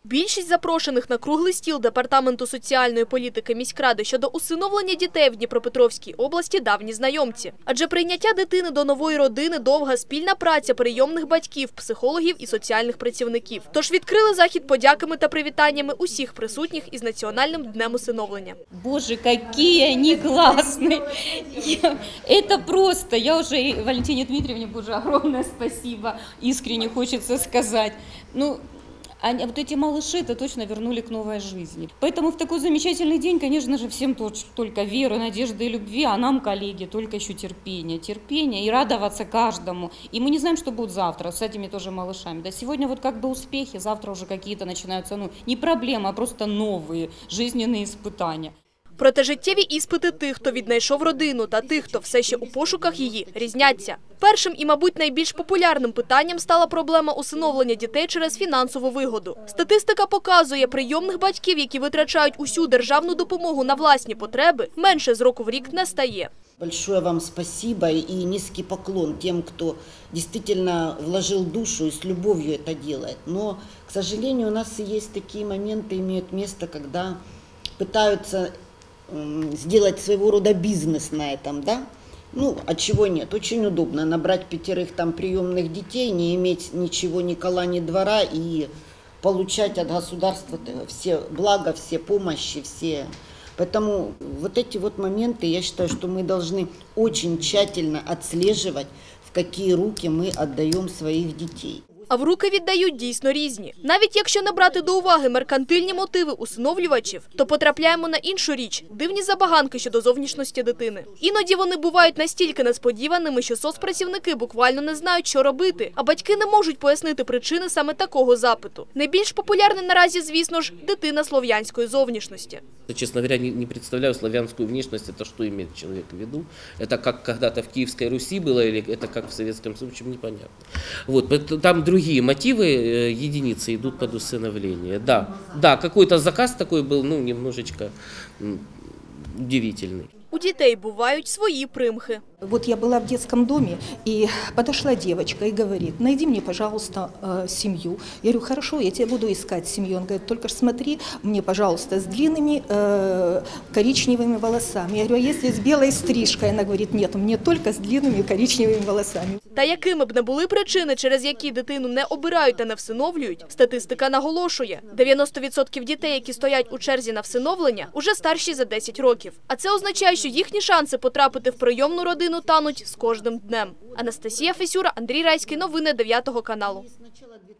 Більшість запрошених на круглий стіл Департаменту соціальної політики міськради щодо усиновлення дітей в Дніпропетровській області давні знайомці. Адже прийняття дитини до нової родини – довга спільна праця прийомних батьків, психологів і соціальних працівників. Тож відкрили захід подяками та привітаннями усіх присутніх із Національним днем усиновлення. Боже, какие они классные! Это просто, я уже Валентине Дмитриевне, боже, огромное спасибо, искренне хочется сказать. Вот эти малыши это точно вернули к новой жизни. Поэтому в такой замечательный день, конечно же, всем только веры, надежды и любви, а нам, коллеги, только еще терпения и радоваться каждому. И мы не знаем, что будет завтра с этими тоже малышами. Да, сегодня вот как бы успехи, завтра уже какие-то начинаются, не проблемы, а просто новые жизненные испытания. Проте життєві іспити тих, хто віднайшов родину, та тих, хто все ще у пошуках її, різняться. Першим і, мабуть, найбільш популярним питанням стала проблема усиновлення дітей через фінансову вигоду. Статистика показує, прийомних батьків, які витрачають усю державну допомогу на власні потреби, менше з року в рік не стає. Большое вам спасибо и низкий поклон тем, кто действительно вложил душу и с любовью это делает. Но, к сожалению, у нас и есть такие моменты, имеют место, когда пытаются сделать своего рода бизнес на этом, да? А чего нет? Очень удобно набрать 5 приемных детей, не иметь ничего, ни кола, ни двора и получать от государства все блага, все помощи, все. Поэтому вот эти вот моменты, я считаю, что мы должны очень тщательно отслеживать, в какие руки мы отдаем своих детей. А в руки віддають дійсно різні. Навіть якщо не брати до уваги меркантильні мотиви усиновлювачів, то потрапляємо на іншу річ – дивні забаганки щодо зовнішності дитини. Іноді вони бувають настільки несподіваними, що соцпрацівники буквально не знають, що робити, а батьки не можуть пояснити причини саме такого запиту. Найбільш популярним наразі, звісно ж, дитина слов'янської зовнішності. Честно говоря, не представляю славянскую внешность, это что имеет человек в виду. Это как когда-то в Киевской Руси было, или это как в Советском Союзе, непонятно. Вот, там другие мотивы, единицы идут под усыновление. Да, какой-то заказ такой был, немножечко удивительный. У дітей бувають свої примхи. Вот я была в детском доме, и подошла девочка и говорит: найди мне, пожалуйста, семью. Я говорю: хорошо, я тебе буду искать семью. Он говорит: только смотри, мне, пожалуйста, с длинными коричневыми волосами. Я говорю: а если с белой стрижкой? Она говорит: нет, мне только с длинными коричневыми волосами. Та якими б не були причини, через які дитину не обирають та не всиновлюють, статистика наголошує – 90% дітей, які стоять у черзі на всиновлення, уже старші за 10 років. А це означає, що їхні шанси потрапити в прийомну родину тануть з кожним днем. Анастасія Фесюра, Андрій Райський. Новини 9 каналу.